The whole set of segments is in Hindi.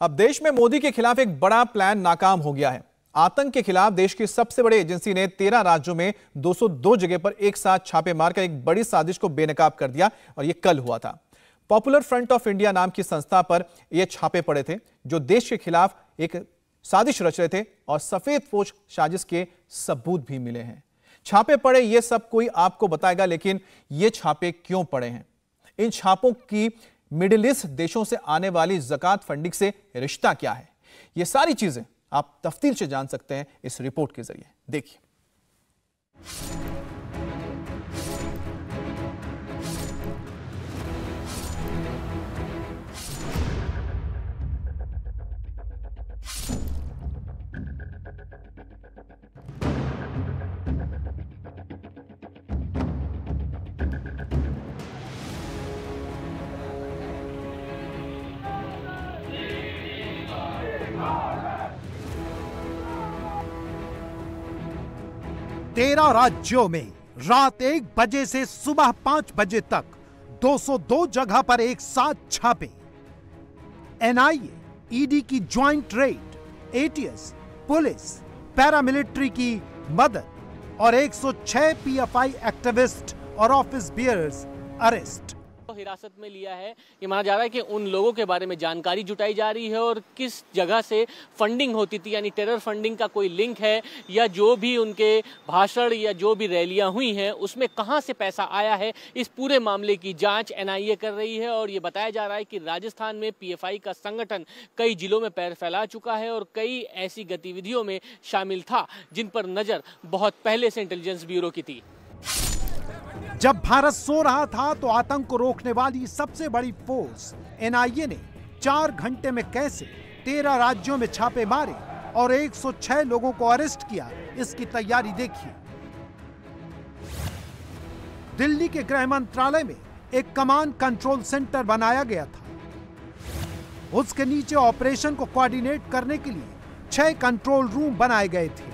अब देश में मोदी के खिलाफ एक बड़ा प्लान नाकाम हो गया है। आतंक के खिलाफ देश की सबसे बड़ी एजेंसी ने 13 राज्यों में 202 जगह पर एक साथ छापे मारकर एक बड़ी साजिश को बेनकाब कर दिया और यह कल हुआ था। पॉपुलर फ्रंट ऑफ इंडिया नाम की संस्था पर यह छापे पड़े थे जो देश के खिलाफ एक साजिश रच रहे थे और सफेद पोश साजिश के सबूत भी मिले हैं। छापे पड़े ये सब कोई आपको बताएगा, लेकिन ये छापे क्यों पड़े हैं? इन छापों की मिडिल ईस्ट देशों से आने वाली ज़कात फंडिंग से रिश्ता क्या है? ये सारी चीजें आप तफसील से जान सकते हैं इस रिपोर्ट के जरिए। देखिए। 13 राज्यों में रात 1 बजे से सुबह 5 बजे तक 202 जगह पर एक साथ छापे। एनआईए, ईडी की joint raid, ATS, police, paramilitary की मदद और 106 पीएफआई एक्टिविस्ट और ऑफिस बियर्स अरेस्ट। हिरासत में लिया है। ये माना जा रहा है कि उन लोगों के बारे में जानकारी जुटाई जा रही है और किस जगह से फंडिंग होती थी, यानी टेरर फंडिंग का कोई लिंक है या जो भी उनके भाषण या जो भी रैलियां हुई हैं उसमें कहां से पैसा आया है। इस पूरे मामले की जांच एनआईए कर रही है और ये बताया जा रहा है कि राजस्थान में पीएफआई का संगठन कई जिलों में पैर फैला चुका है और कई ऐसी गतिविधियों में शामिल था जिन पर नजर बहुत पहले से इंटेलिजेंस ब्यूरो की थी। जब भारत सो रहा था तो आतंक को रोकने वाली सबसे बड़ी फोर्स एनआईए ने 4 घंटे में कैसे 13 राज्यों में छापे मारे और 106 लोगों को अरेस्ट किया, इसकी तैयारी देखिए। दिल्ली के गृह मंत्रालय में एक कमांड कंट्रोल सेंटर बनाया गया था। उसके नीचे ऑपरेशन को कोऑर्डिनेट करने के लिए 6 कंट्रोल रूम बनाए गए थे।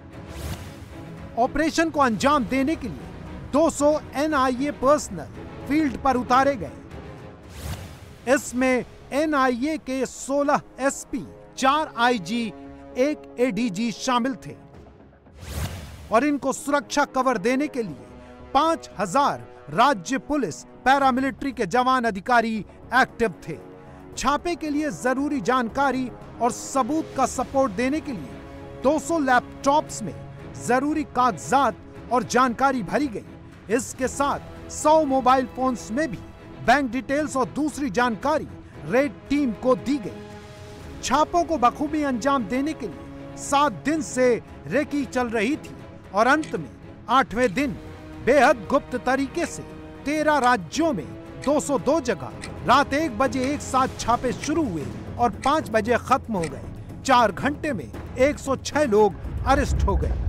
ऑपरेशन को अंजाम देने के लिए 200 एनआईए पर्सनल फील्ड पर उतारे गए। इसमें एनआईए के 16 एसपी, 4 आईजी, 1 एडीजी शामिल थे और इनको सुरक्षा कवर देने के लिए 5000 राज्य पुलिस, पैरामिलिट्री के जवान अधिकारी एक्टिव थे। छापे के लिए जरूरी जानकारी और सबूत का सपोर्ट देने के लिए 200 लैपटॉप्स में जरूरी कागजात और जानकारी भरी गई। इसके साथ 100 मोबाइल फोन्स में भी बैंक डिटेल्स और दूसरी जानकारी रेड टीम को दी गई। छापों को बखूबी अंजाम देने के लिए 7 दिन से रेकी चल रही थी और अंत में 8वें दिन बेहद गुप्त तरीके से 13 राज्यों में 202 जगह रात 1 बजे एक साथ छापे शुरू हुए और 5 बजे खत्म हो गए। 4 घंटे में 106 लोग अरेस्ट हो गए।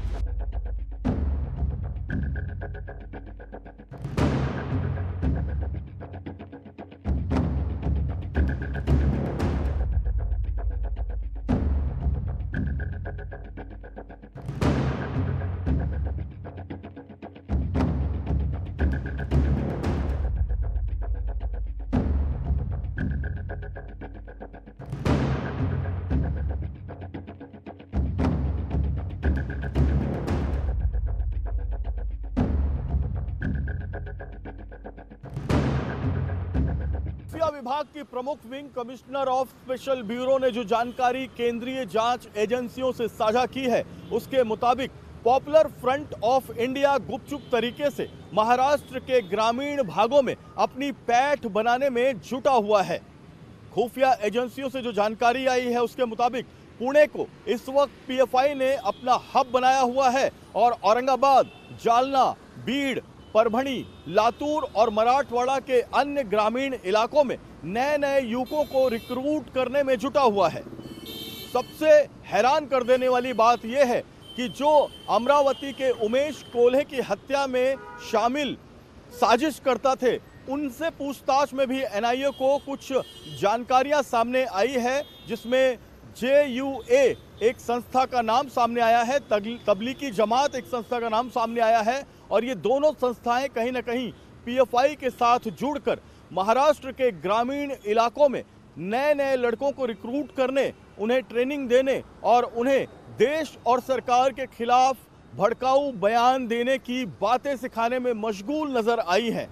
विभाग की प्रमुख wing commissioner of special bureau ने जो जानकारी केंद्रीय जांच एजेंसियों से साझा की है उसके मुताबिक पॉपुलर फ्रंट ऑफ इंडिया गुपचुप तरीके से महाराष्ट्र के ग्रामीण भागों में अपनी पैठ बनाने में जुटा हुआ है। खुफिया एजेंसियों से जो जानकारी आई है उसके मुताबिक पुणे को इस वक्त पीएफआई ने अपना हब बनाया हुआ है और औरंगाबाद, जालना, बीड़, परभणी, लातूर और मराठवाड़ा के अन्य ग्रामीण इलाकों में नए युवकों को रिक्रूट करने में जुटा हुआ है। सबसे हैरान कर देने वाली बात यह है कि जो अमरावती के उमेश कोल्हे की हत्या में शामिल साजिश करता थे, उनसे पूछताछ में भी एनआईए को कुछ जानकारियां सामने आई है, जिसमें JUA एक संस्था का नाम सामने आया है, तबलीगी जमात एक संस्था का नाम सामने आया है और ये दोनों संस्थाएं कहीं ना कहीं पीएफआई के साथ जुड़कर महाराष्ट्र के ग्रामीण इलाकों में नए नए लड़कों को रिक्रूट करने, उन्हें ट्रेनिंग देने और उन्हें देश और सरकार के खिलाफ भड़काऊ बयान देने की बातें सिखाने में मशगूल नजर आई है।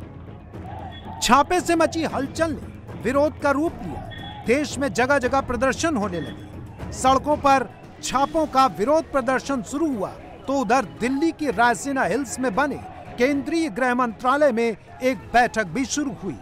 छापे से मची हलचल ने विरोध का रूप लिया। देश में जगह जगह प्रदर्शन होने लगे। सड़कों पर छापों का विरोध प्रदर्शन शुरू हुआ तो उधर दिल्ली की रायसीना हिल्स में बने केंद्रीय गृह मंत्रालय में एक बैठक भी शुरू हुई,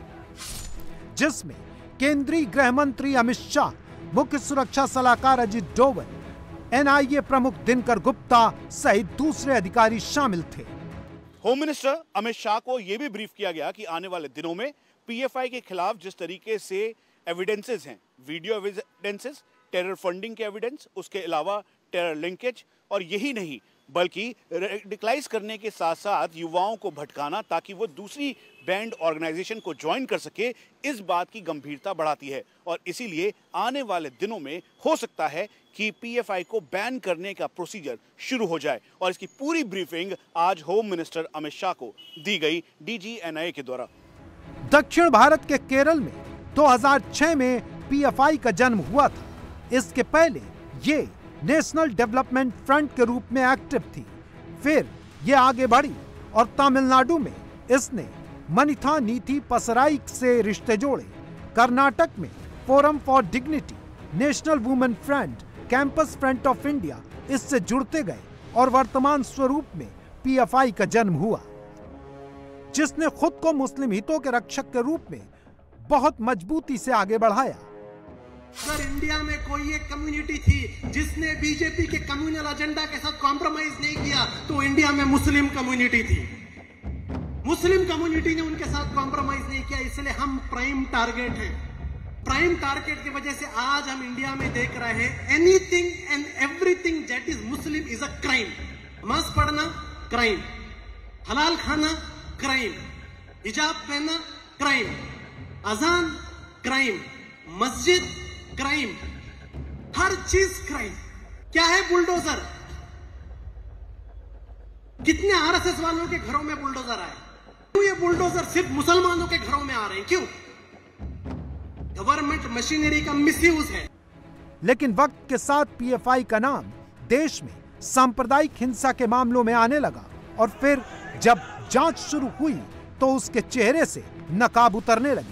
जिसमें केंद्रीय गृह मंत्री अमित शाह, मुख्य सुरक्षा सलाहकार अजीत डोवल, एनआईए प्रमुख दिनकर गुप्ता सहित दूसरे अधिकारी शामिल थे। होम मिनिस्टर अमित शाह को यह भी ब्रीफ किया गया कि आने वाले दिनों में पीएफआई के खिलाफ जिस तरीके से एविडेंसेस हैं, वीडियो एविडेंसेस, टेरर फंडिंग के एविडेंस, उसके अलावा टेरर लिंकेज, और यही नहीं बल्कि रेडिकलाइज करने के साथ साथ युवाओं को भटकाना ताकि वो दूसरी बैंड ऑर्गेनाइजेशन को ज्वाइन कर सके, इस बात की गंभीरता बढ़ाती है। और इसीलिए आने वाले दिनों में हो सकता है कि पीएफआई को बैन करने का प्रोसीजर शुरू हो जाए। और इसकी पूरी ब्रीफिंग आज होम मिनिस्टर अमित शाह को दी गई डीजी एनआईए के द्वारा। दक्षिण भारत के केरल में 2006 में पीएफआई का जन्म हुआ था। इसके पहले ये नेशनल डेवलपमेंट फ्रंट के रूप में एक्टिव थी। फिर ये आगे बढ़ी और तमिलनाडु में इसने मनिथा नीति पसराई से रिश्ते जोड़े। कर्नाटक में forum for dignity, national women front, campus front of India इससे जुड़ते गए और वर्तमान स्वरूप में पीएफआई का जन्म हुआ, जिसने खुद को मुस्लिम हितों के रक्षक के रूप में बहुत मजबूती से आगे बढ़ाया। अगर इंडिया में कोई एक कम्युनिटी थी जिसने बीजेपी के कम्युनल एजेंडा के साथ कॉम्प्रोमाइज नहीं किया तो इंडिया में मुस्लिम कम्युनिटी थी। मुस्लिम कम्युनिटी ने उनके साथ कॉम्प्रोमाइज नहीं किया, इसलिए हम प्राइम टारगेट हैं। प्राइम टारगेट की वजह से आज हम इंडिया में देख रहे हैं anything and everything that is Muslim is a crime. नमाज पढ़ना क्राइम, हलाल खाना क्राइम, हिजाब पहनना क्राइम, अजान क्राइम, मस्जिद क्राइम, हर चीज क्राइम। क्या है बुलडोजर? कितने आरएसएस वालों के घरों में बुलडोजर आए? क्यों ये बुलडोजर सिर्फ मुसलमानों के घरों में आ रहे हैं? क्यों? गवर्नमेंट मशीनरी का मिसयूज है। लेकिन वक्त के साथ पीएफआई का नाम देश में सांप्रदायिक हिंसा के मामलों में आने लगा और फिर जब जांच शुरू हुई तो उसके चेहरे से नकाब उतरने लगे।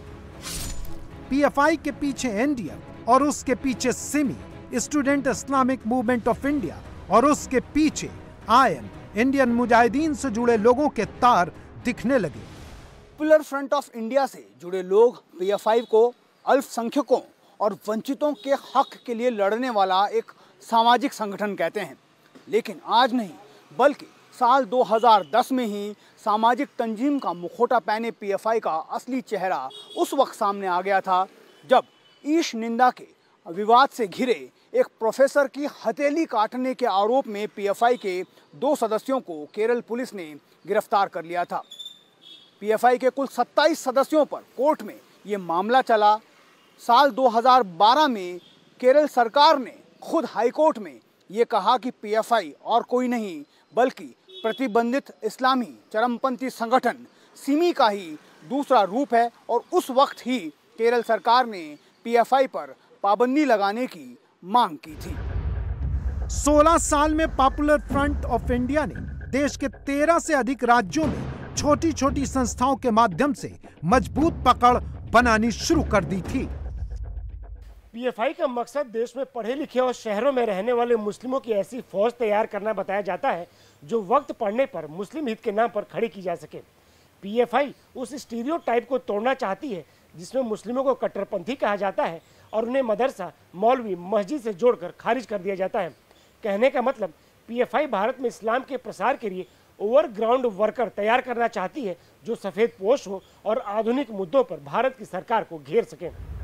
पीएफआई के पीछे एनडीएफ और उसके पीछे SIMI, student Islamic movement of India, और उसके पीछे आईएम, इंडियन मुजाहिदीन से जुड़े लोगों के तार दिखने लगे। पॉपुलर फ्रंट ऑफ इंडिया से जुड़े लोग पीएफआई को अल्पसंख्यकों और वंचितों के हक के लिए लड़ने वाला एक सामाजिक संगठन कहते हैं। लेकिन आज नहीं बल्कि साल 2010 में ही सामाजिक तंजीम का मुखौटा पहने पीएफआई का असली चेहरा उस वक्त सामने आ गया था जब ईश निंदा के विवाद से घिरे एक प्रोफेसर की हथेली काटने के आरोप में पीएफआई के 2 सदस्यों को केरल पुलिस ने गिरफ्तार कर लिया था। पीएफआई के कुल 27 सदस्यों पर कोर्ट में ये मामला चला। साल 2012 में केरल सरकार ने खुद हाईकोर्ट में ये कहा कि पीएफआई और कोई नहीं बल्कि प्रतिबंधित इस्लामी चरमपंथी संगठन सिमी का ही दूसरा रूप है, और उस वक्त ही केरल सरकार ने पीएफआई पर पाबंदी लगाने की मांग की थी। 16 साल में पॉपुलर फ्रंट ऑफ इंडिया ने देश के 13 से अधिक राज्यों में छोटी छोटी संस्थाओं के माध्यम से मजबूत पकड़ बनानी शुरू कर दी थी। पीएफआई का मकसद देश में पढ़े लिखे और शहरों में रहने वाले मुस्लिमों की ऐसी फौज तैयार करना बताया जाता है जो वक्त पड़ने पर मुस्लिम हित के नाम पर खड़ी की जा सके। पीएफआई उस स्टीरियोटाइप को तोड़ना चाहती है जिसमें मुस्लिमों को कट्टरपंथी कहा जाता है और उन्हें मदरसा, मौलवी, मस्जिद से जोड़कर खारिज कर दिया जाता है। कहने का मतलब पीएफआई भारत में इस्लाम के प्रसार के लिए ओवरग्राउंड वर्कर तैयार करना चाहती है जो सफेद पोश हो और आधुनिक मुद्दों पर भारत की सरकार को घेर सके।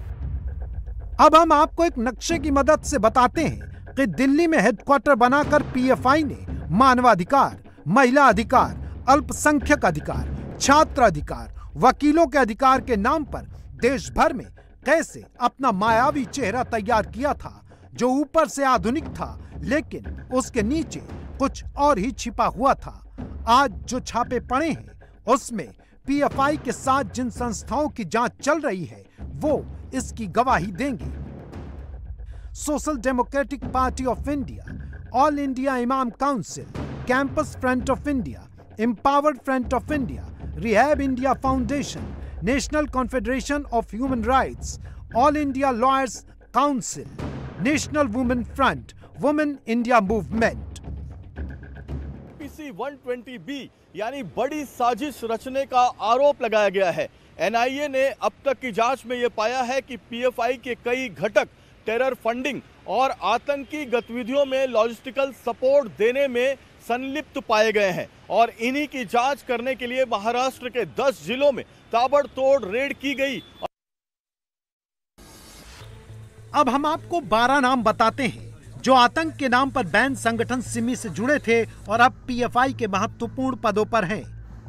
अब हम आपको एक नक्शे की मदद से बताते हैं कि दिल्ली में हेडक्वार्टर बनाकर पीएफआई ने मानवाधिकार, महिला अधिकार, अल्पसंख्यक अधिकार, छात्र अधिकार, वकीलों के अधिकार के नाम पर देश भर में कैसे अपना मायावी चेहरा तैयार किया था, जो ऊपर से आधुनिक था लेकिन उसके नीचे कुछ और ही छिपा हुआ था। आज जो छापे पड़े हैं उसमें पीएफआई के साथ जिन संस्थाओं की जांच चल रही है वो इसकी गवाही देंगे। Social democratic party of India, all India imam council, campus front of India, empowered front of India, rehab India foundation, national confederation of human rights, all India lawyers council, national women front, women India movement. PC 120B यानी बड़ी साजिश रचने का आरोप लगाया गया है। एनआईए ने अब तक की जांच में यह पाया है कि पीएफआई के कई घटक टेरर फंडिंग और आतंकी गतिविधियों में लॉजिस्टिकल सपोर्ट देने में संलिप्त पाए गए हैं और इन्हीं की जांच करने के लिए महाराष्ट्र के 10 जिलों में ताबड़तोड़ रेड की गई। अब हम आपको 12 नाम बताते हैं जो आतंक के नाम पर बैन संगठन सिमी से जुड़े थे और अब पीएफआई के महत्वपूर्ण पदों पर हैं।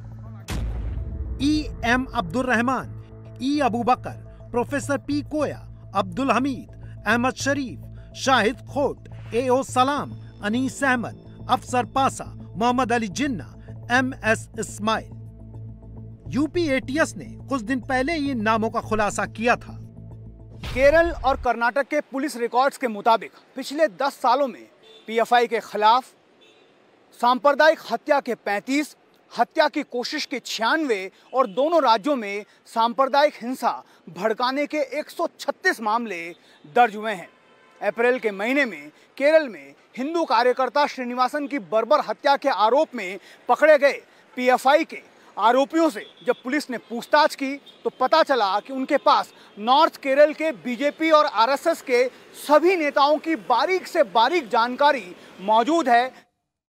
M Abdul Rahman, Abu Bakar, professor P Koya, Abdul Hameed, Ahmed Sharif, Shahid Khot, O Salam, Anees Ahmed, Afsar Pasha, Mohammad Ali Jinnah, MS Ismail. UP ATS ने कुछ दिन पहले ही इन नामों का खुलासा किया था। केरल और कर्नाटक के पुलिस रिकॉर्ड्स के मुताबिक पिछले 10 सालों में पीएफआई के खिलाफ सांप्रदायिक हत्या के 35, हत्या की कोशिश के 96 और दोनों राज्यों में सांप्रदायिक हिंसा भड़काने के 136 मामले दर्ज हुए हैं। अप्रैल के महीने में केरल में हिंदू कार्यकर्ता श्रीनिवासन की बर्बर हत्या के आरोप में पकड़े गए पीएफआई के आरोपियों से जब पुलिस ने पूछताछ की तो पता चला कि उनके पास नॉर्थ केरल के बीजेपी और आरएसएस के सभी नेताओं की बारीक से बारीक जानकारी मौजूद है,